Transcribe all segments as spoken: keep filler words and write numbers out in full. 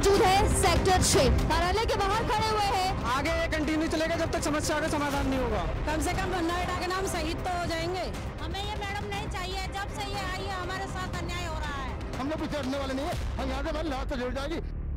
मौजूद है सेक्टर छह कार्यालय के बाहर खड़े हुए हैं। आगे ये कंटिन्यू चलेगा जब तक समस्या का समाधान नहीं होगा। कम से कम नोएडा के नाम शहीद तो हो जाएंगे। हमें ये मैडम नहीं चाहिए, जब से ये आई है हमारे साथ अन्याय हो रहा है। हम लोग पीछे हटने वाले नहीं है, हम यहाँ से हमारी लाश तो जुड़ जाएगी।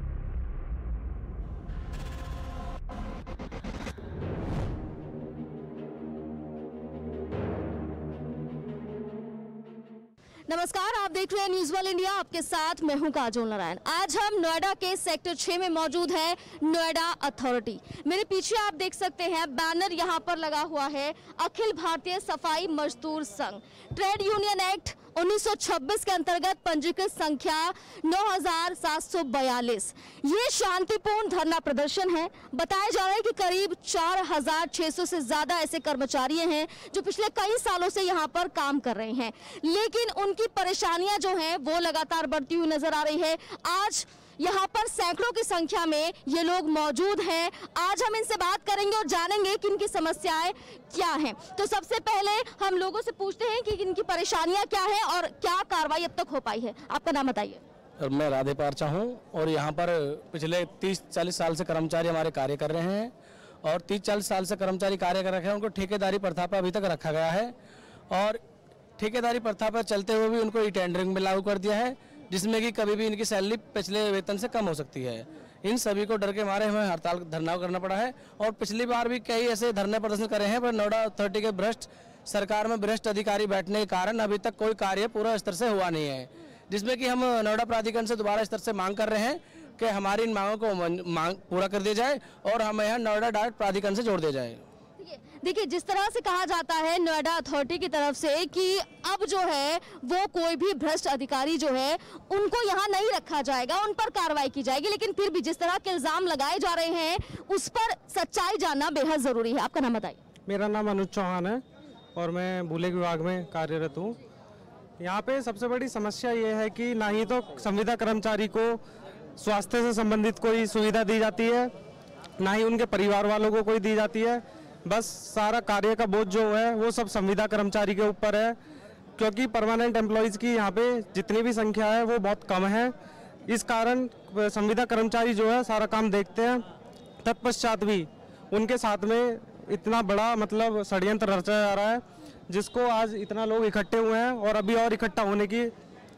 नमस्कार, आप देख रहे हैं न्यूज वर्ल्ड इंडिया, आपके साथ मैं हूं काजोल नारायण। आज हम नोएडा के सेक्टर छह में मौजूद है नोएडा अथॉरिटी। मेरे पीछे आप देख सकते हैं बैनर यहाँ पर लगा हुआ है अखिल भारतीय सफाई मजदूर संघ ट्रेड यूनियन एक्ट उन्नीस सौ छब्बीस के अंतर्गत पंजीकृत संख्या नौ हजार सात सौ बयालीस। ये शांतिपूर्ण धरना प्रदर्शन है। बताया जा रहा है कि करीब चार हजार छह सौ से ज्यादा ऐसे कर्मचारी हैं जो पिछले कई सालों से यहाँ पर काम कर रहे हैं, लेकिन उनकी परेशानियां जो हैं वो लगातार बढ़ती हुई नजर आ रही है। आज यहाँ पर सैकड़ों की संख्या में ये लोग मौजूद हैं। आज हम इनसे बात करेंगे और जानेंगे कि इनकी समस्याएं क्या हैं। तो सबसे पहले हम लोगों से पूछते हैं कि इनकी परेशानियां क्या हैं और क्या कार्रवाई अब तक हो पाई है। आपका नाम बताइए। मैं राधे पारचा हूँ और यहाँ पर पिछले तीस चालीस साल से कर्मचारी हमारे कार्य कर रहे हैं और तीस चालीस साल से कर्मचारी कार्य कर रखे हैं। उनको ठेकेदारी प्रथा पर अभी तक रखा गया है और ठेकेदारी प्रथा पर चलते हुए भी उनको ई टेंडरिंग में लागू कर दिया है, जिसमें कि कभी भी इनकी सैलरी पिछले वेतन से कम हो सकती है। इन सभी को डर के मारे हमें हड़ताल धरना करना पड़ा है और पिछली बार भी कई ऐसे धरने प्रदर्शन करे हैं, पर नोएडा अथॉरिटी के भ्रष्ट सरकार में भ्रष्ट अधिकारी बैठने के कारण अभी तक कोई कार्य पूरा स्तर से हुआ नहीं है, जिसमें कि हम नोएडा प्राधिकरण से दोबारा स्तर से मांग कर रहे हैं कि हमारी इन मांगों को मांग पूरा कर दिया जाए और हमें यहाँ नोएडा डायरेक्ट प्राधिकरण से जोड़ दिया जाए। देखिए, जिस तरह से कहा जाता है नोएडा अथॉरिटी की तरफ से कि अब जो है वो कोई भी भ्रष्ट अधिकारी जो है उनको यहाँ नहीं रखा जाएगा, उन पर कार्रवाई की जाएगी, लेकिन फिर भी जिस तरह के इल्जाम लगाए जा रहे हैं उस पर सच्चाई जानना बेहद जरूरी है। आपका नाम बताइए। मेरा नाम अनुज चौहान है और मैं भूले विभाग में कार्यरत हूँ। यहाँ पे सबसे बड़ी समस्या ये है कि ना ही तो संविदा कर्मचारी को स्वास्थ्य से संबंधित कोई सुविधा दी जाती है, ना ही उनके परिवार वालों को कोई दी जाती है। बस सारा कार्य का बोझ जो है वो सब संविदा कर्मचारी के ऊपर है, क्योंकि परमानेंट एम्प्लॉयज़ की यहाँ पे जितनी भी संख्या है वो बहुत कम है। इस कारण संविदा कर्मचारी जो है सारा काम देखते हैं, तत्पश्चात भी उनके साथ में इतना बड़ा मतलब षड्यंत्र रचा जा रहा है, जिसको आज इतना लोग इकट्ठे हुए हैं और अभी और इकट्ठा होने की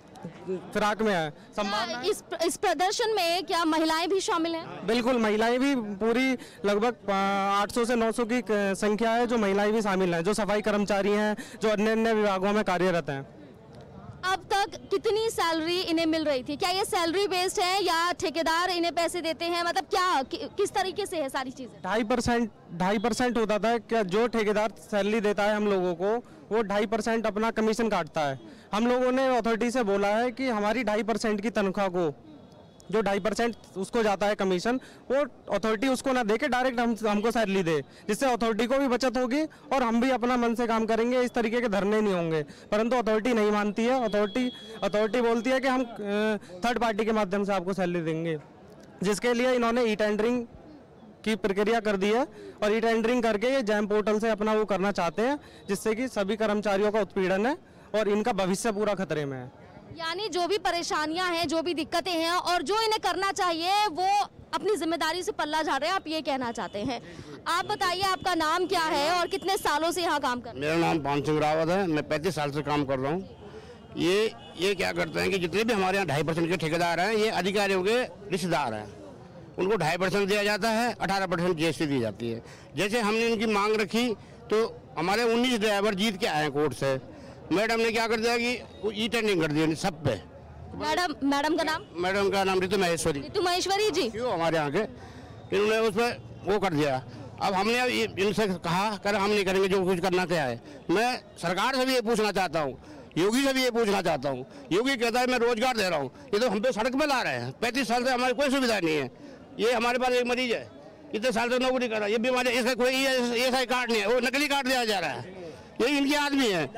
फिराक में है संभावना। इस इस प्रदर्शन में क्या महिलाएं भी शामिल हैं? बिल्कुल, महिलाएं भी पूरी लगभग आठ सौ से नौ सौ की संख्या है जो महिलाएं भी शामिल हैं, जो सफाई कर्मचारी हैं, जो अन्य अन्य विभागों में कार्यरत हैं। अब तक कितनी सैलरी इन्हें मिल रही थी? क्या ये सैलरी बेस्ड है या ठेकेदार इन्हें पैसे देते हैं? मतलब क्या कि, किस तरीके से है सारी चीजें? ढाई परसेंट ढाई परसेंट होता था क्या जो ठेकेदार सैलरी देता है हम लोगों को, वो ढाई परसेंट अपना कमीशन काटता है। हम लोगों ने अथॉरिटी से बोला है कि हमारी ढाई परसेंट की तनख्वाह को जो ढाई परसेंट उसको जाता है कमीशन, वो अथॉरिटी उसको ना दे के डायरेक्ट हम हमको सैलरी दे, जिससे अथॉरिटी को भी बचत होगी और हम भी अपना मन से काम करेंगे। इस तरीके के धरने नहीं होंगे, परंतु अथॉरिटी नहीं मानती है। अथॉरिटी अथॉरिटी बोलती है कि हम थर्ड पार्टी के माध्यम से आपको सैलरी देंगे, जिसके लिए इन्होंने ई टेंडरिंग की प्रक्रिया कर दी है और ई टेंडरिंग करके ये जैम पोर्टल से अपना वो करना चाहते हैं, जिससे कि सभी कर्मचारियों का उत्पीड़न है और इनका भविष्य पूरा खतरे में है। यानी जो भी परेशानियां हैं, जो भी दिक्कतें हैं और जो इन्हें करना चाहिए वो अपनी जिम्मेदारी से पल्ला झाड़ रहे हैं, आप ये कहना चाहते हैं। आप बताइए, आपका नाम क्या है और कितने सालों से यहाँ काम कर रहे हैं? मेरा नाम पान सिंह रावत है, मैं पैंतीस साल से काम कर रहा हूँ। ये ये क्या करते हैं कि जितने भी हमारे यहाँ ढाई परसेंट के ठेकेदार हैं, ये अधिकारियों के रिश्तेदार हैं। उनको ढाई परसेंट दिया जाता है, अठारह परसेंट जी एस टी दी जाती है। जैसे हमने इनकी मांग रखी तो हमारे उन्नीस ड्राइवर जीत के आए कोर्ट से। मैडम ने क्या कर दिया कि वो ई टेंडरिंग कर दिया सब पे। मैडम मैडम का नाम? मैडम का नाम ऋतु महेश्वरी। ऋतु महेश्वरी जी क्यों हमारे यहाँ के, इन्होंने उस पर वो कर दिया। अब हमने इनसे कहा कर हम नहीं करेंगे, जो कुछ करना क्या है। मैं सरकार से भी ये पूछना चाहता हूँ, योगी से भी ये पूछना चाहता हूँ। योगी कहता है मैं रोजगार दे रहा हूँ, ये तो हम पे सड़क पे ला रहे हैं। पैंतीस साल से हमारी कोई सुविधा नहीं है। ये हमारे पास एक मरीज है, इतने साल से नौकरी कर रहा है, ये बीमारी, इसका कोई ई एस आई कार्ड नहीं है, वो नकली कार्ड दिया जा रहा है। ये इनके आदमी है।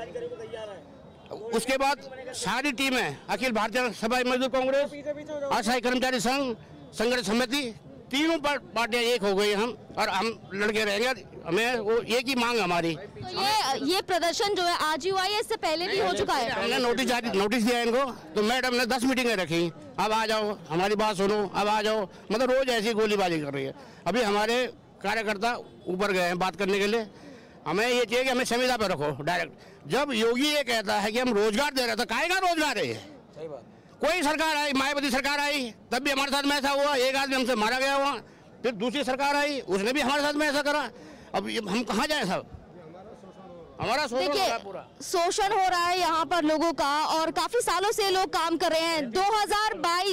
उसके बाद सारी टीमें अखिल भारतीय सफाई मजदूर कांग्रेस, असहाय कर्मचारी संघ, संघर्ष समिति, तीनों पार्टियां एक हो गई हम और हम लड़के रहेंगे। हमें वो एक ही मांग हमारी। तो ये ये प्रदर्शन जो है आज ही हुआ है, इससे पहले भी हो चुका है? हमने नोटिस जारी नोटिस दिया इनको, तो मैडम ने दस मीटिंगें रखी। अब आ जाओ, हमारी बात सुनो, अब आ जाओ, मतलब रोज ऐसी गोलीबारी कर रही है। अभी हमारे कार्यकर्ता ऊपर गए हैं बात करने के लिए, हमें ये चाहिए कि हमें संविदा पे रखो डायरेक्ट। जब योगी ये कहता है कि हम रोजगार दे रहे थे, काहे का रोजगार है ये? सही बात। कोई सरकार आई, मायावती सरकार आई, तब भी हमारे साथ में ऐसा हुआ, एक आदमी हमसे मारा गया हुआ। फिर दूसरी सरकार आई, उसने भी हमारे साथ में ऐसा करा। अब हम कहाँ जाए साहब? हमारा देखिए शोषण हो रहा है यहाँ पर लोगों का, और काफी सालों से लोग काम कर रहे हैं। दो हज़ार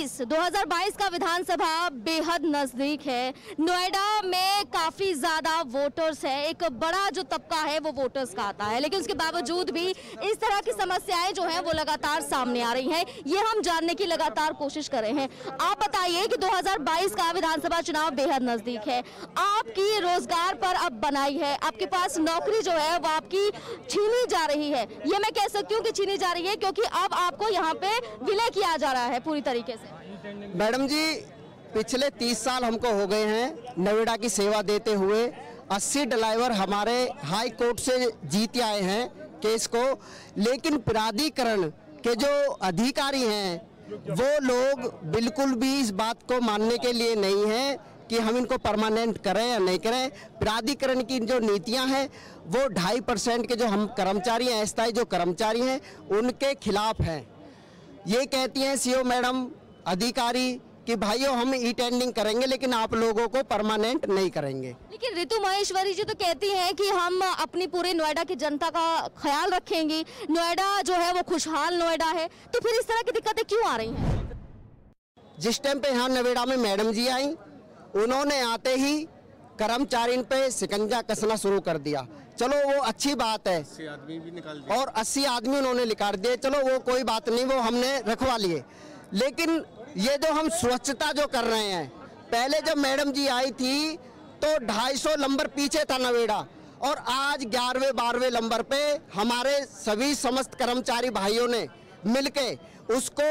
बाईस का विधानसभा बेहद नजदीक है। नोएडा में काफी ज्यादा वोटर्स है, एक बड़ा जो तबका है वो वोटर्स का आता है, लेकिन उसके बावजूद भी इस तरह की समस्याएं जो हैं वो लगातार सामने आ रही हैं। ये हम जानने की लगातार कोशिश कर रहे हैं। आप बताइए कि दो हज़ार बाईस का विधानसभा चुनाव बेहद नजदीक है, आपकी रोजगार पर अब बनाई है, आपके पास नौकरी जो है वो आपकी छीनी जा रही है। ये मैं कह सकती हूँ कि छीनी जा रही है क्योंकि अब आपको यहाँ पे विलय किया जा रहा है पूरी तरीके से। मैडम जी, पिछले तीस साल हमको हो गए हैं नोएडा की सेवा देते हुए। अस्सी ड्राइवर हमारे हाई कोर्ट से जीत आए हैं केस को, लेकिन प्राधिकरण के जो अधिकारी हैं वो लोग बिल्कुल भी इस बात को मानने के लिए नहीं है कि हम इनको परमानेंट करें या नहीं करें। प्राधिकरण की जो नीतियां हैं वो ढाई परसेंट के जो हम कर्मचारी हैं, अस्थायी जो कर्मचारी हैं, उनके खिलाफ हैं। ये कहती हैं सीओ मैडम, अधिकारी कि भाइयों हम ई टेंडिंग करेंगे लेकिन आप लोगों को परमानेंट नहीं करेंगे। लेकिन ऋतु महेश्वरी जी तो कहती हैं कि हम अपनी पूरे नोएडा की जनता का ख्याल रखेंगी, नोएडा जो है वो खुशहाल नोएडा है, तो फिर इस तरह की दिक्कतें क्यों आ रही हैं? जिस टाइम पे यहाँ नोएडा में मैडम जी आई, उन्होंने आते ही कर्मचारी पे शिकंजा कसना शुरू कर दिया। चलो वो अच्छी बात है, अस्सी आदमी भी निकाल दिए और अस्सी आदमी उन्होंने निकाल दिए, चलो वो कोई बात नहीं, वो हमने रखवा लिए। लेकिन ये जो हम स्वच्छता जो कर रहे हैं, पहले जब मैडम जी आई थी तो ढाई सौ नंबर पीछे था नोएडा, और आज ग्यारहवें बारहवें नंबर पे हमारे सभी समस्त कर्मचारी भाइयों ने मिलके उसको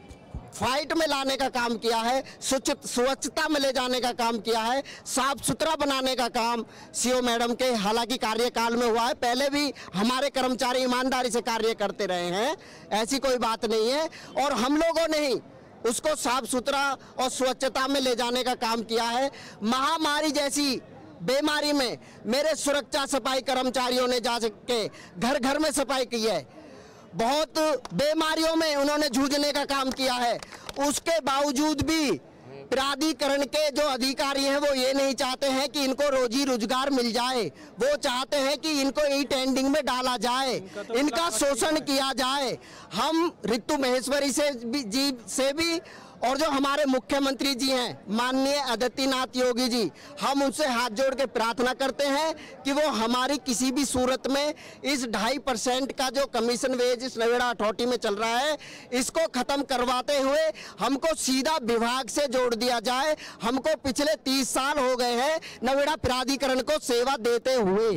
फाइट में लाने का काम किया है, स्वच्छता में ले जाने का काम किया है, साफ सुथरा बनाने का काम सीओ मैडम के हालांकि कार्यकाल में हुआ है। पहले भी हमारे कर्मचारी ईमानदारी से कार्य करते रहे हैं, ऐसी कोई बात नहीं है, और हम लोगों ने ही उसको साफ सुथरा और स्वच्छता में ले जाने का काम किया है। महामारी जैसी बीमारी में मेरे सुरक्षा सफाई कर्मचारियों ने जा के घर घर में सफाई की है, बहुत बीमारियों में उन्होंने जूझने का काम किया है। उसके बावजूद भी प्राधिकरण के जो अधिकारी हैं वो ये नहीं चाहते हैं कि इनको रोजी रोजगार मिल जाए, वो चाहते हैं कि इनको ई टेंडिंग में डाला जाए, इनका शोषण किया जाए। हम ऋतु महेश्वरी से भी जी से भी और जो हमारे मुख्यमंत्री जी हैं माननीय आदित्यनाथ योगी जी, हम उनसे हाथ जोड़ के प्रार्थना करते हैं कि वो हमारी किसी भी सूरत में इस ढाई परसेंट का जो कमीशन वेज इस नोएडा अथॉरिटी में चल रहा है, इसको खत्म करवाते हुए हमको सीधा विभाग से जोड़ दिया जाए। हमको पिछले तीस साल हो गए हैं नोएडा प्राधिकरण को सेवा देते हुए।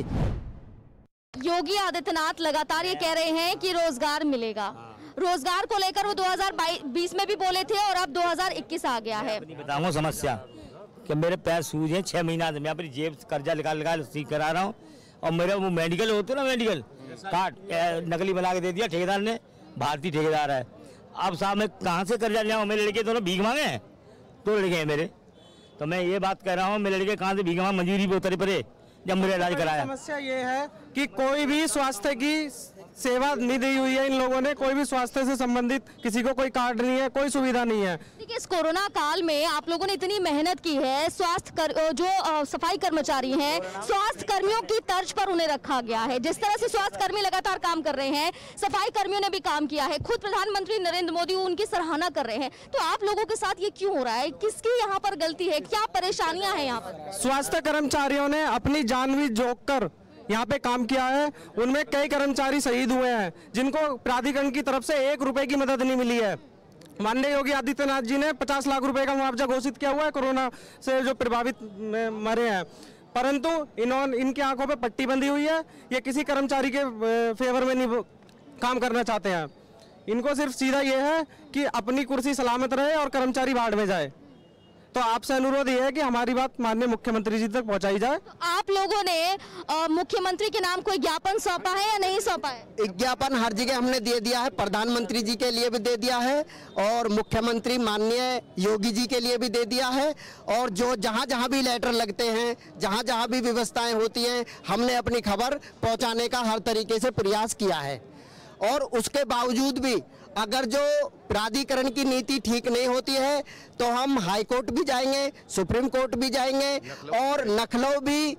योगी आदित्यनाथ लगातार ये कह रहे हैं कि रोजगार मिलेगा, रोजगार को लेकर वो दो हज़ार बीस में भी बोले थे और अब दो हज़ार इक्कीस आ गया है। बताऊंगा समस्या कि मेरे पैर सूज हैं, छह महीना से मैं अपनी जेब से कर्जा निकाल निकाल ठीक करा रहा हूँ, और मेरे वो मेडिकल होते ना, मेडिकल कार्ड नकली बना के दे दिया ठेकेदार ने, भारतीय ठेकेदार है। अब साहब मैं कहाँ से कर्जा लिया हूँ? मेरे लड़के दोनों भीख मांगे हैं, दो लड़के हैं मेरे, तो मैं ये बात कर रहा हूँ मेरे लड़के कहाँ से भीख मांगे, मंजूरी पे उतरे पड़े जब मेरा इलाज कराया। समस्या ये है कि कोई भी स्वास्थ्य की सेवा नहीं दी हुई है इन लोगों ने, कोई भी स्वास्थ्य से संबंधित किसी को कोई कार्ड नहीं है, कोई सुविधा नहीं है। देखिए इस कोरोना काल में आप लोगों ने इतनी मेहनत की है, स्वास्थ्य कर, जो आ, सफाई कर्मचारी हैं, स्वास्थ्य कर्मियों की तर्ज पर उन्हें रखा गया है। जिस तरह से स्वास्थ्य कर्मी लगातार काम कर रहे हैं, सफाई कर्मियों ने भी काम किया है, खुद प्रधानमंत्री नरेंद्र मोदी उनकी सराहना कर रहे हैं, तो आप लोगों के साथ ये क्यों हो रहा है? किसकी यहाँ पर गलती है? क्या परेशानियां हैं यहाँ पर? स्वास्थ्य कर्मचारियों ने अपनी जान भी झोंक कर यहाँ पे काम किया है, उनमें कई कर्मचारी शहीद हुए हैं जिनको प्राधिकरण की तरफ से एक रुपए की मदद नहीं मिली है। माननीय योगी आदित्यनाथ जी ने पचास लाख रुपए का मुआवजा घोषित किया हुआ है कोरोना से जो प्रभावित मरे हैं, परंतु इन्होंने इनकी आंखों पे पट्टी बंधी हुई है, ये किसी कर्मचारी के फेवर में नहीं काम करना चाहते हैं। इनको सिर्फ सीधा ये है कि अपनी कुर्सी सलामत रहे और कर्मचारी बाढ़ में जाए, तो आपसे अनुरोध ये है कि हमारी बात माननीय मुख्यमंत्री जी तक पहुंचाई जाए। तो आप लोगों ने अ, मुख्यमंत्री के नाम कोई ज्ञापन सौंपा है या नहीं सौंपा है? विज्ञापन हर जगह हमने दे दिया है, प्रधानमंत्री जी के लिए भी दे दिया है और मुख्यमंत्री माननीय योगी जी के लिए भी दे दिया है। और जो जहां जहां भी लेटर लगते हैं, जहां जहां भी व्यवस्थाएं होती हैं, हमने अपनी खबर पहुंचाने का हर तरीके से प्रयास किया है। और उसके बावजूद भी अगर जो प्राधिकरण की नीति ठीक नहीं होती है तो हम हाई कोर्ट भी जाएंगे, सुप्रीम कोर्ट भी जाएंगे और लखनऊ भी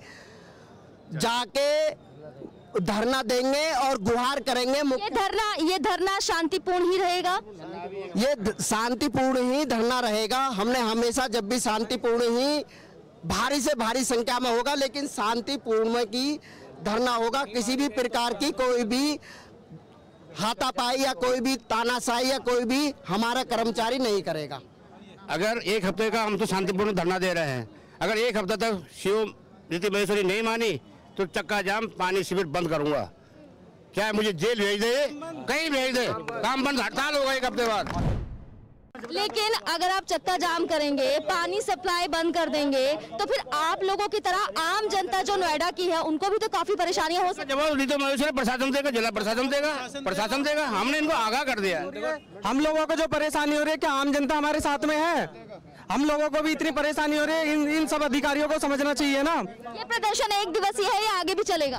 जाके धरना देंगे और गुहार करेंगे। ये धरना ये धरना शांतिपूर्ण ही रहेगा? ये शांतिपूर्ण ही धरना रहेगा। हमने हमेशा जब भी शांतिपूर्ण ही, भारी से भारी संख्या में होगा, लेकिन शांतिपूर्ण की धरना होगा। किसी भी प्रकार की कोई भी हाथापाई या कोई भी तानाशाही या कोई भी हमारा कर्मचारी नहीं करेगा। अगर एक हफ्ते का हम तो शांतिपूर्ण धरना दे रहे हैं, अगर एक हफ्ते तक शिव रीति महेश्वरी नहीं मानी तो चक्का जाम पानी शिविर बंद करूंगा। चाहे मुझे जेल भेज दे, कहीं भेज दे, काम बंद, हड़ताल होगा एक हफ्ते बाद। लेकिन अगर आप चक्का जाम करेंगे, पानी सप्लाई बंद कर देंगे, तो फिर आप लोगों की तरह आम जनता जो नोएडा की है उनको भी तो काफी परेशानियां हो सकती है। जवाब रीति महेश्वरी प्रशासन देगा, जिला प्रशासन देगा, प्रशासन देगा। हमने इनको आगाह कर दिया। हम लोगों को जो परेशानी हो रही है, क्या आम जनता हमारे साथ में है? हम लोगों को भी इतनी परेशानी हो रही है, इन इन सब अधिकारियों को समझना चाहिए ना। ये प्रदर्शन एक दिवसीय है या आगे भी चलेगा?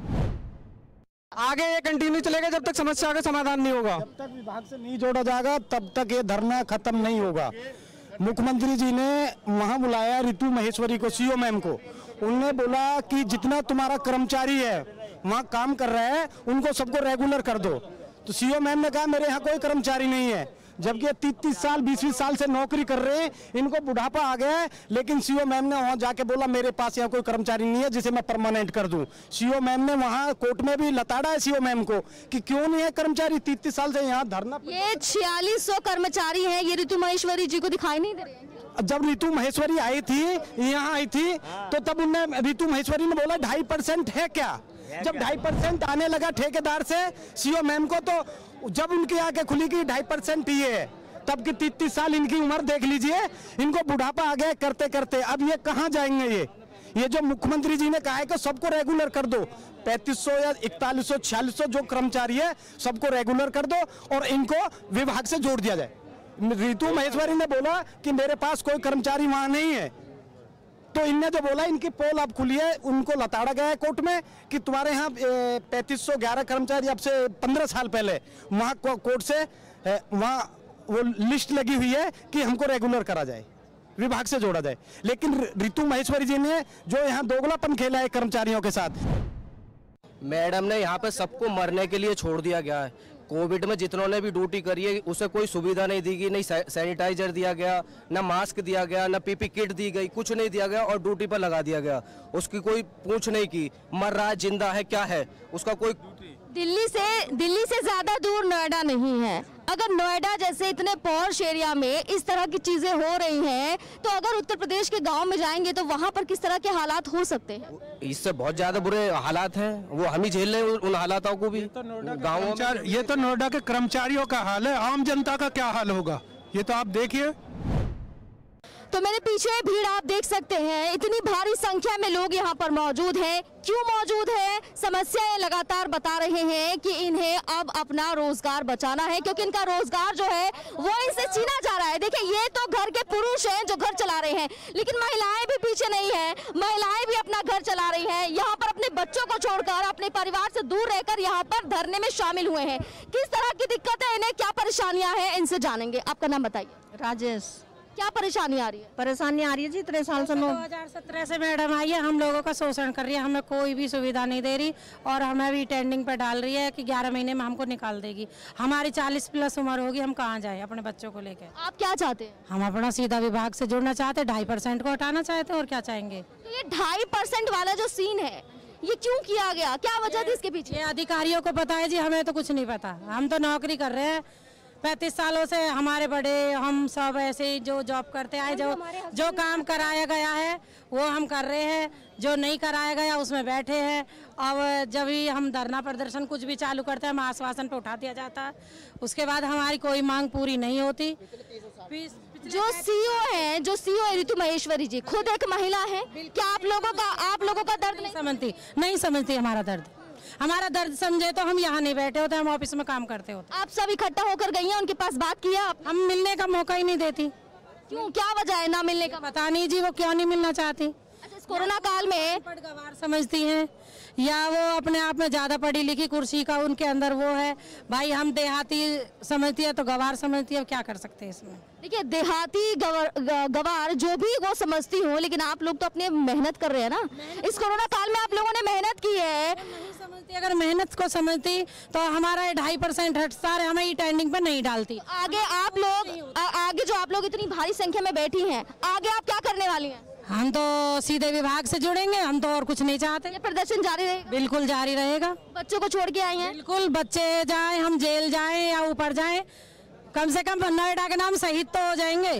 आगे ये कंटिन्यू चलेगा जब तक समस्या का समाधान नहीं होगा। जब तक विभाग से नहीं जोड़ा जाएगा तब तक ये धरना खत्म नहीं होगा। मुख्यमंत्री जी ने वहां बुलाया ऋतु महेश्वरी को, सीओ मैम को। उन्होंने बोला कि जितना तुम्हारा कर्मचारी है वहां काम कर रहा है उनको सबको रेगुलर कर दो। तो सीओ मैम ने कहा मेरे यहाँ कोई कर्मचारी नहीं है, जबकि तीस तीस साल बीस बीस साल से नौकरी कर रहे हैं, इनको बुढ़ापा आ गया है। लेकिन सीओ मैम ने वहां जाके बोला मेरे पास यहाँ कोई कर्मचारी नहीं है जिसे मैं परमानेंट कर दूं। सीओ मैम ने वहां कोर्ट में भी लताड़ा है सीओ मैम को कि क्यों नहीं है कर्मचारी, तीस तीस साल से यहाँ धरना। ये छियालीस सौ कर्मचारी हैं, ये ऋतु महेश्वरी जी को दिखाई नहीं दे रहे हैं? जब ऋतु महेश्वरी आई थी, यहाँ आई थी, तो तब उनने ऋतु महेश्वरी ने बोला ढाई परसेंट है क्या। जब ढाई परसेंट आने लगा ठेकेदार से सीओ मैम को, तो जब उनकी आंखें खुली कि ढाई परसेंट ही है, तब की तीस तीस साल इनकी उम्र देख लीजिए, इनको बुढ़ापा आ गया करते करते। अब ये कहाँ जाएंगे? ये ये जो मुख्यमंत्री जी ने कहा है कि सबको रेगुलर कर दो, पैंतीस सौ या इकतालीस सौ छियालीस सौ जो कर्मचारी है सबको रेगुलर कर दो और इनको विभाग से जोड़ दिया जाए। ऋतु महेश्वरी ने बोला कि मेरे पास कोई कर्मचारी वहां नहीं है, तो इनने जो बोला इनकी पोल अब खुली है, उनको लताड़ा गया है कोर्ट में कि तुम्हारे यहाँ पैंतीस सौ ग्यारह कर्मचारी अब से पंद्रह साल पहले वहाँ कोर्ट से वहाँ वो लिस्ट लगी हुई है कि हमको रेगुलर करा जाए, विभाग से जोड़ा जाए। लेकिन ऋतु महेश्वरी जी ने जो यहाँ दोगलापन खेला है कर्मचारियों के साथ। मैडम ने यहाँ पे सबको मरने के लिए छोड़ दिया गया है। कोविड में जितनों ने भी ड्यूटी करी है उसे कोई सुविधा नहीं दी गई, नहीं सैनिटाइजर दिया गया, ना मास्क दिया गया, ना पीपी किट दी गई, कुछ नहीं दिया गया और ड्यूटी पर लगा दिया गया। उसकी कोई पूछ नहीं की, मर रहा है जिंदा है क्या है उसका कोई। दिल्ली से दिल्ली से ज्यादा दूर नोएडा नहीं है। अगर नोएडा जैसे इतने पॉश एरिया में इस तरह की चीजें हो रही हैं, तो अगर उत्तर प्रदेश के गांव में जाएंगे तो वहां पर किस तरह के हालात हो सकते हैं? इससे बहुत ज्यादा बुरे हालात हैं, वो हम ही झेल रहे हैं उन हालातों को भी। गाँवों में ये तो नोएडा के कर्मचारियों का हाल है, आम जनता का क्या हाल होगा ये तो आप देखिए। तो मेरे पीछे भीड़ आप देख सकते हैं, इतनी भारी संख्या में लोग यहाँ पर मौजूद हैं। क्यों मौजूद है? समस्याएं लगातार बता रहे हैं कि इन्हें अब अपना रोजगार बचाना है, क्योंकि इनका रोजगार जो है वो इनसे छीना जा रहा है। देखिए ये तो घर के पुरुष हैं जो घर चला रहे हैं, लेकिन महिलाएं भी पीछे नहीं है, महिलाएं भी अपना घर चला रही हैं। यहाँ पर अपने बच्चों को छोड़कर, अपने परिवार से दूर रहकर यहाँ पर धरने में शामिल हुए हैं। किस तरह की दिक्कत है, इन्हें क्या परेशानियां हैं, इनसे जानेंगे। आपका नाम बताइए। राजेश। क्या परेशानी आ रही है? परेशानी आ रही है जी, इतने साल से दो हज़ार सत्रह से मैडम आई है, हम लोगों का शोषण कर रही है, हमें कोई भी सुविधा नहीं दे रही और हमें भी टेंडिंग पे डाल रही है कि ग्यारह महीने में हमको निकाल देगी। हमारी चालीस प्लस उम्र होगी, हम कहाँ जाए अपने बच्चों को लेकर। आप क्या चाहते हैं? हम अपना सीधा विभाग से जुड़ना चाहते हैं, ढाई परसेंट को हटाना चाहते हैं और क्या चाहेंगे। तो ये ढाई परसेंट वाला जो सीन है ये क्यों किया गया, क्या वजह थी इसके पीछे? ये अधिकारियों को पता है जी, हमें तो कुछ नहीं पता। हम तो नौकरी कर रहे हैं पैंतीस सालों से, हमारे बड़े हम सब ऐसे ही जो जॉब करते आए, जो जो काम कराया गया है वो हम कर रहे हैं, जो नहीं कराया गया उसमें बैठे हैं। अब जब भी हम धरना प्रदर्शन कुछ भी चालू करते हैं, हम आश्वासन पे उठा दिया जाता है, उसके बाद हमारी कोई मांग पूरी नहीं होती। जो सीईओ हैं, जो सीईओ है ऋतु महेश्वरी जी, खुद एक महिला है, क्या आप लोगों का आप लोगों का दर्द नहीं समझती? नहीं समझती हमारा दर्द। हमारा दर्द समझे तो हम यहाँ नहीं बैठे होते, हम ऑफिस में काम करते होते। आप सब इकट्ठा होकर गई हैं, उनके पास बात किया आप? हम मिलने का मौका ही नहीं देती। क्यों, क्या वजह है ना मिलने का? पता नहीं जी, वो क्यों नहीं मिलना चाहती। अच्छा, इस कोरोना काल में गवार समझती हैं या वो अपने आप में ज्यादा पढ़ी लिखी, कुर्सी का उनके अंदर वो है। भाई हम देहाती समझती है तो गवार समझती है, क्या कर सकते हैं इसमें? देखिए, देहाती गवार, गवार जो भी वो समझती हो, लेकिन आप लोग तो अपने मेहनत कर रहे हैं ना। इस कोरोना काल में आप लोगों ने मेहनत की है। नहीं समझती, अगर मेहनत को समझती तो हमारा ढाई परसेंट हटता है, हमें ई टेंडिंग पे नहीं डालती। आगे आप लोग आ, आगे जो आप लोग इतनी भारी संख्या में बैठी हैं, आगे आप क्या करने वाली हैं? हम तो सीधे विभाग से जुड़ेंगे, हम तो और कुछ नहीं चाहते। ये प्रदर्शन जारी रहेगा? बिल्कुल जारी रहेगा। बच्चों को छोड़ के आए हैं? बिल्कुल, बच्चे जाएं, हम जेल जाएं या ऊपर जाएं, कम से कम नोएडा के नाम शहीद तो हो जाएंगे।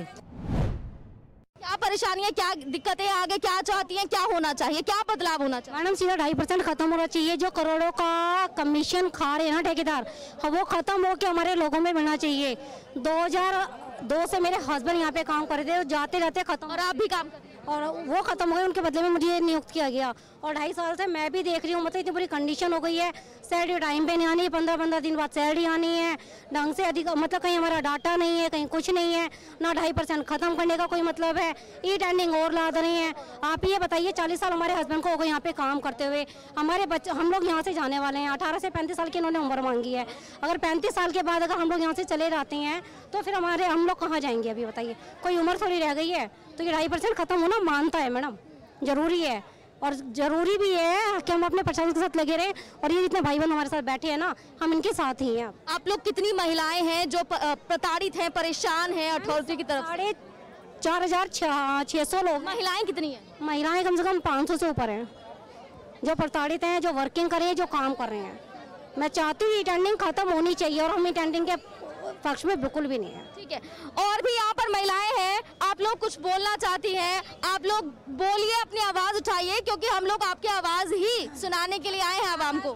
क्या परेशानी है, क्या दिक्कतें, आगे क्या चाहती हैं, क्या होना चाहिए, क्या बदलाव होना चाहिए? मैडम, सीधा ढाई परसेंट खत्म होना चाहिए। जो करोड़ों का कमीशन खा रहे हैं ना ठेकेदार, वो खत्म हो के हमारे लोगों में मिलना चाहिए। दो हजार दो से मेरे हस्बैंड यहाँ पे काम कर रहे थे, जाते रहते खत्म। और आप भी काम कर रहे हैं? और वो खत्म हो गए, उनके बदले में मुझे नियुक्त किया गया। और ढाई साल से मैं भी देख रही हूँ, मतलब इतनी बुरी कंडीशन हो गई है। सैलरी टाइम पे नहीं आनी है, पंद्रह पंद्रह दिन बाद सैलरी आनी है ढंग से, अधिक मतलब कहीं हमारा डाटा नहीं है, कहीं कुछ नहीं है ना। ढाई परसेंट खत्म करने का कोई मतलब है, ई टेंडिंग और ला रही है। आप ये बताइए, चालीस साल हमारे हस्बैंड को हो गए यहाँ पे काम करते हुए। हमारे बच्चे, हम लोग यहाँ से जाने वाले हैं, अठारह से पैंतीस साल की इन्होंने उम्र मांगी है। अगर पैंतीस साल के बाद अगर हम लोग यहाँ से चले जाते हैं तो फिर हमारे हम लोग कहाँ जाएंगे? अभी बताइए, कोई उम्र थोड़ी रह गई है। तो ये ढाई परसेंट खत्म होना मानता है मैडम, जरूरी है। और जरूरी भी है कि हम अपने प्रशासन के साथ लगे रहे। और ये जितने भाई बहन हमारे साथ बैठे हैं ना, हम इनके साथ ही हैं। आप लोग कितनी महिलाएं हैं जो प्रताड़ित हैं, परेशान हैं अथॉरिटी की तरफ? साढ़े चार हजार छः सौ लोग। महिलाएं कितनी हैं? महिलाएं कम से कम पाँच सौ से ऊपर हैं जो प्रताड़ित हैं, जो वर्किंग कर रहे हैं, जो काम कर रहे हैं। मैं चाहती हूँ टेंडिंग खत्म होनी चाहिए, और हम टेंडिंग के पक्ष में बिल्कुल भी नहीं है। ठीक है, और भी यहाँ पर महिलाएं हैं, आप लोग कुछ बोलना चाहती हैं? आप लोग बोलिए, अपनी आवाज उठाइए, क्योंकि हम लोग आपकी आवाज ही सुनाने के लिए आए हैं आवाम को।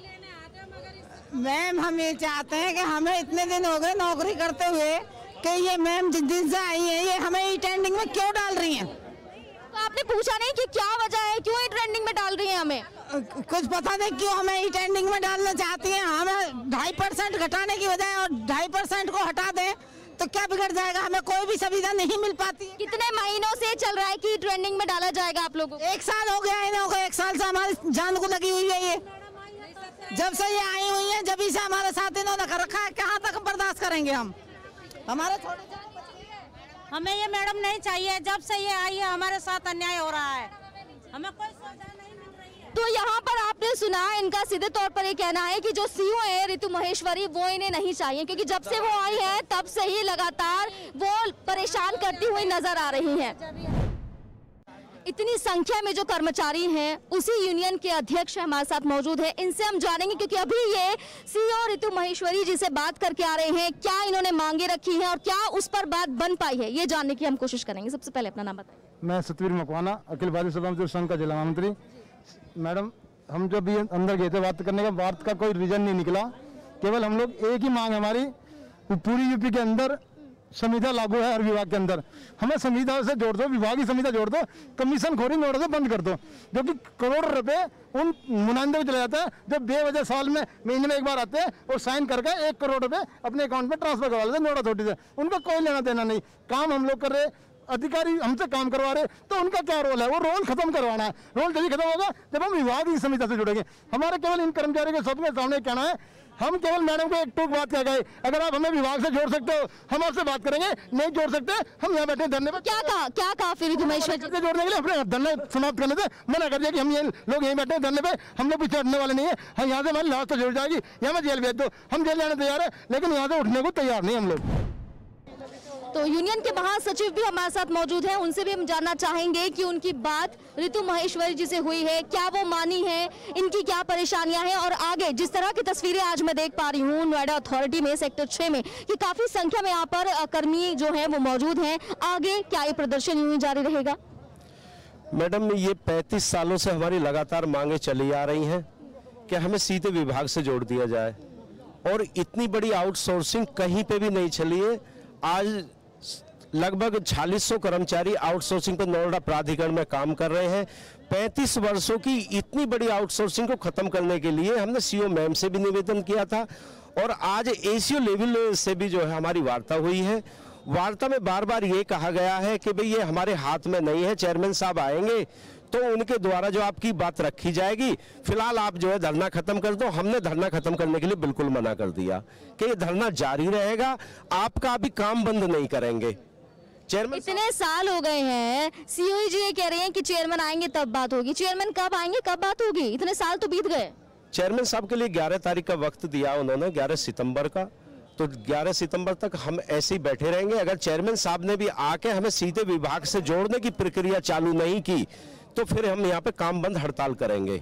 मैम, हम ये चाहते हैं कि हमें इतने दिन हो गए नौकरी करते हुए कि ये मैम जिस दिन से आई है, ये हमें ई टेंडिंग में क्यों डाल रही हैं? तो आपने पूछा नहीं कि क्या वजह है, क्यों ई टेंडिंग में डाल रही हैं हमें? कुछ पता नहीं क्यों हमें ई टेंडिंग में डालना चाहती हैं। हमें ढाई परसेंट घटाने की बजाय और ढाई परसेंट को हटा दें तो क्या बिगड़ जाएगा? हमें कोई भी सुविधा नहीं मिल पाती। कितने महीनों से चल रहा है कि ट्रेंडिंग में डाला जाएगा आप लोगों को? एक साल हो गया इन्हों को, एक साल से हमारी जान को लगी हुई है। ये जब से ये आई हुई है, जब से हमारे साथ इन्होंने कर रखा है, कहाँ तक बर्दाश्त करेंगे हम? हमारे थोड़े हमें ये मैडम नहीं चाहिए। जब से ये आई है हमारे साथ अन्याय हो रहा है, हमें कोई सुविधा नहीं मिल रही है। तो यहाँ पर आपने सुना, इनका सीधे तौर पर ये कहना है कि जो सीईओ है ऋतु महेश्वरी, वो इन्हें नहीं चाहिए, क्योंकि जब से वो आई है तब से ही लगातार वो परेशान करती हुई नजर आ रही है। इतनी संख्या में जो कर्मचारी हैं, उसी यूनियन के अध्यक्ष हमारे साथ मौजूद है, इनसे हम जानेंगे, क्योंकि अभी ये सीईओ ऋतु महेश्वरी जी से बात करके आ रहे हैं, क्या इन्होंने मांगे रखी हैं और क्या उस पर बात बन पाई है, ये जानने की हम कोशिश करेंगे। सबसे पहले अपना नाम बताइए। मैं सतवीर मकवाना, अखिल भारतीय सभा मजदूर संघ का जिला महामंत्री। मैडम, हम जब ये अंदर गए थे बात करने का, बात का कोई रीजन नहीं निकला। केवल हम लोग एक ही मांग हमारी, पूरी यूपी के अंदर संविदा लागू है हर विभाग के अंदर, हमें संविदा से जोड़ दो, विभाग की संविदा जोड़ दो, कमीशन खोरी नोट से बंद कर दो। जो कि करोड़ रुपए उन नुमाइंदों को चले जाता है जो बेवजह साल में महीने में एक बार आते हैं और साइन करके एक करोड़ रुपए अपने अकाउंट में ट्रांसफर करवा लेते हैं नोट अथॉरिटी से। उनका कोई लेना देना नहीं, काम हम लोग कर रहे, अधिकारी हमसे काम करवा रहे, तो उनका क्या रोल है? वो रोल खत्म करवाना है। रोल जल्दी खत्म होगा जब हम विभाग की संविदा से जुड़ेंगे। हमारे केवल इन कर्मचारियों के सबके सामने कहना है, हम केवल मैडम को एक टूक बात कह गए, अगर आप हमें विभाग से जोड़ सकते हो हम आपसे बात करेंगे, नहीं जोड़ सकते हम यहाँ बैठे धरने पर। क्या कहा क्या कहा फिर जोड़ने के लिए अपने धरने समाप्त करने से मना कर दिया कि हम ये लोग यहीं बैठे धरने पे, हम लोग पीछे हटने वाले नहीं है। हम यहाँ से हमारी लाश तो जुड़ जाएगी, यहाँ जेल भेज दो, हम जेल जाने तैयार है, लेकिन यहाँ से उठने को तैयार नहीं हम लोग। तो यूनियन के महासचिव भी हमारे साथ मौजूद हैं, उनसे भी हम जानना चाहेंगे कि उनकी बात ऋतु महेश्वरी जी से हुई है, क्या वो मानी है, इनकी क्या परेशानियां हैं, और आगे जिस तरह की तस्वीरें आज मैं देख पा रही हूँ नोएडा अथॉरिटी में सेक्टर छह में, कि काफी संख्या में यहाँ पर कर्मी जो है वो मौजूद हैं, आगे क्या ये प्रदर्शन यूं ही जारी रहेगा? मैडम, ये पैंतीस सालों से हमारी लगातार मांगे चली आ रही हैं कि हमें सीधे विभाग से जोड़ दिया जाए, और इतनी बड़ी आउटसोर्सिंग कहीं पे भी नहीं चली है। आज लगभग छियालीस सौ कर्मचारी आउटसोर्सिंग पर नोएडा प्राधिकरण में काम कर रहे हैं। पैंतीस वर्षों की इतनी बड़ी आउटसोर्सिंग को खत्म करने के लिए हमने सीओ मैम से भी निवेदन किया था और आज एसीओ लेवल से भी जो है हमारी वार्ता हुई है। वार्ता में बार बार ये कहा गया है कि भाई ये हमारे हाथ में नहीं है, चेयरमैन साहब आएंगे तो उनके द्वारा जो आपकी बात रखी जाएगी, फिलहाल आप जो है धरना खत्म कर दो। हमने धरना खत्म करने के लिए बिल्कुल मना कर दिया कि ये धरना जारी रहेगा, आपका अभी काम बंद नहीं करेंगे। चेयरमैन इतने साल हो गए हैं, सीओई जी ये कह रहे हैं कि चेयरमैन आएंगे तब बात होगी। चेयरमैन कब आएंगे, कब बात होगी? इतने साल तो बीत गए। चेयरमैन साहब के लिए ग्यारह तारीख का वक्त दिया उन्होंने, ग्यारह सितंबर का, तो ग्यारह सितंबर तक हम ऐसे ही बैठे रहेंगे। अगर चेयरमैन साहब ने भी आके हमें सीधे विभाग से जोड़ने की प्रक्रिया चालू नहीं की तो फिर हम यहाँ पे काम बंद हड़ताल करेंगे।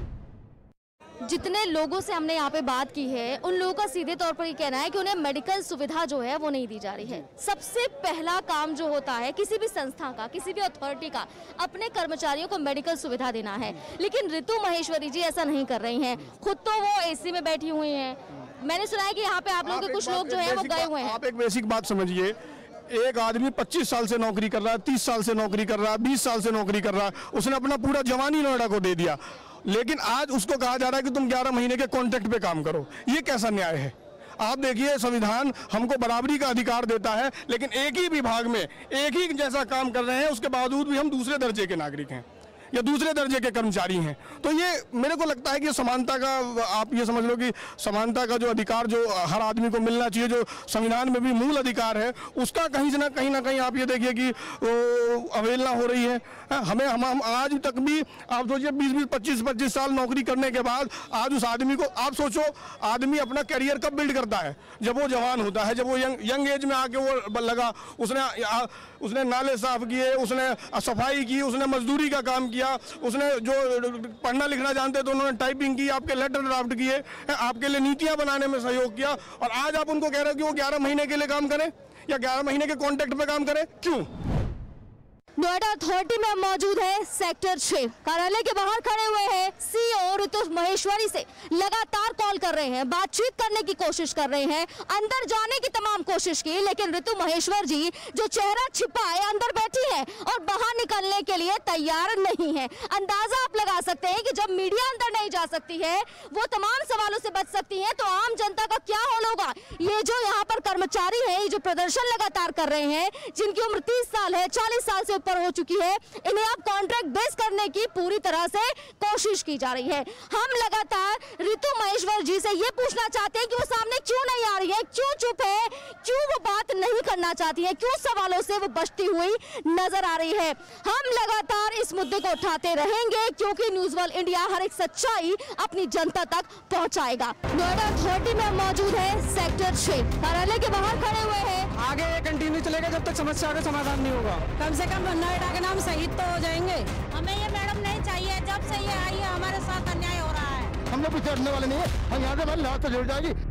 जितने लोगों से हमने यहाँ पे बात की है उन लोगों का सीधे तौर पर ये कहना है कि उन्हें मेडिकल सुविधा जो है वो नहीं दी जा रही है। सबसे पहला काम जो होता है किसी भी संस्था का, किसी भी अथॉरिटी का, अपने कर्मचारियों को मेडिकल सुविधा देना है। लेकिन ऋतु महेश्वरी जी ऐसा नहीं कर रही हैं। खुद तो वो एसी में बैठी हुई हैं। मैंने सुना है कि यहाँ पे आप लोगों के कुछ लोग जो है वो गए हुए हैं। आप एक बेसिक बात समझिए, एक आदमी पच्चीस साल से नौकरी कर रहा है, तीस साल से नौकरी कर रहा है, बीस साल से नौकरी कर रहा है, उसने अपना पूरा जवानी नोएडा को दे दिया, लेकिन आज उसको कहा जा रहा है कि तुम ग्यारह महीने के कॉन्ट्रैक्ट पे काम करो। ये कैसा न्याय है? आप देखिए, संविधान हमको बराबरी का अधिकार देता है, लेकिन एक ही विभाग में एक ही जैसा काम कर रहे हैं, उसके बावजूद भी हम दूसरे दर्जे के नागरिक हैं या दूसरे दर्जे के कर्मचारी हैं। तो ये मेरे को लगता है कि समानता का, आप ये समझ लो कि समानता का जो अधिकार जो हर आदमी को मिलना चाहिए, जो संविधान में भी मूल अधिकार है, उसका कहीं से ना कहीं ना कहीं आप ये देखिए कि अवहेलना हो रही है। हमें हम, हम आज तक भी आप सोचिए बीस बीस पच्चीस पच्चीस साल नौकरी करने के बाद आज उस आदमी को, आप सोचो आदमी अपना करियर कब बिल्ड करता है? जब वो जवान होता है, जब वो यंग यंग एज में आके वो लगा, उसने उसने नाले साफ किए, उसने सफाई की, उसने मजदूरी का काम किया, उसने जो पढ़ना लिखना जानते तो उन्होंने टाइपिंग की, आपके लेटर ड्राफ्ट किए, आपके लिए नीतियां बनाने में सहयोग किया, और आज आप उनको कह रहे हो कि वो ग्यारह महीने के लिए काम करें या ग्यारह महीने के कॉन्ट्रैक्ट पे काम करें। क्यों? नोएडा अथॉरिटी में मौजूद है सेक्टर छह। कार्यालय के बाहर खड़े हुए हैं सीओ ऋतु महेश्वरी से लगातार कॉल कर रहे हैं, बातचीत करने की कोशिश कर रहे हैं, अंदर जाने की तमाम कोशिश की, लेकिन ऋतु महेश्वर जी जो चेहरा छिपाए अंदर बैठी है और बाहर निकलने के लिए तैयार नहीं है। अंदाजा आप लगा सकते हैं कि जब मीडिया अंदर नहीं जा सकती है, वो तमाम सवालों से बच सकती है, तो आम जनता का क्या हाल होगा। ये जो यहाँ पर कर्मचारी है, ये जो प्रदर्शन लगातार कर रहे हैं, जिनकी उम्र तीस साल है, चालीस साल से पर हो चुकी है, इन्हें अब कॉन्ट्रैक्ट बेस करने की पूरी तरह से कोशिश की जा रही है। हम लगातार ऋतु महेश्वर जी से ये पूछना चाहते हैं कि वो सामने क्यों नहीं आ रही है, क्यों चुप है, क्यों वो बात नहीं करना चाहती है, क्यों सवालों से वो बचती हुई नजर आ रही है। हम लगातार इस मुद्दे को उठाते रहेंगे क्योंकि न्यूज़ वर्ल्ड इंडिया हर एक सच्चाई अपनी जनता तक पहुंचाएगा। नोएडा अथॉरिटी में मौजूद है सेक्टर छह। कार्यालय के बाहर खड़े हुए हैं। आगे ये कंटिन्यू चलेगा जब तक समस्या का समाधान नहीं होगा। कम से कम नोएडा के नाम शहीद तो हो जाएंगे। हमें ये मैडम नहीं चाहिए, जब से ये आई है हमारे साथ अन्याय हो रहा है। हम लोग पीछे हटने वाले नहीं है, हम यहाँ से हमारी लाश तो जुड़ जाएगी,